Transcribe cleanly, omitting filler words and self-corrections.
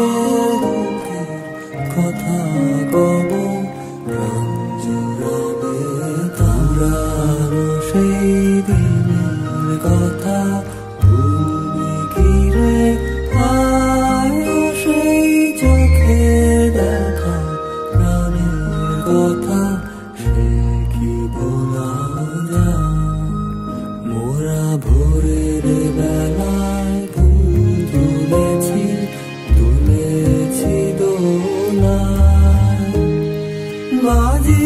দুঃখের কথা কব প্রাণ জুড়াবে পুরানো সেই দিনের কথা ভুলবে কি রে আয় সেই চোখে দেখা প্রাণের কথা সে কি ভোলা যায় মোরা ভোরের বেলায় ফুল তুলেছি দোলায় বাজে